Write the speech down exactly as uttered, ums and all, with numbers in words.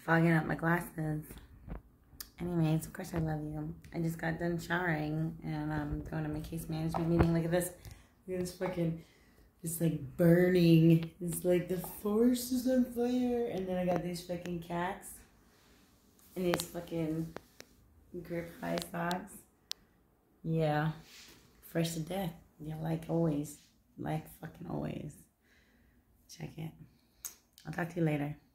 fogging up my glasses. Anyways, of course I love you. I just got done showering and I'm going to my case management meeting. Look at this. Look at this fucking, it's like burning. It's like the forest is on fire. And then I got these fucking cats and these fucking grip high socks. Yeah, fresh to death. Yeah, like always. Like fucking always. Check it. I'll talk to you later.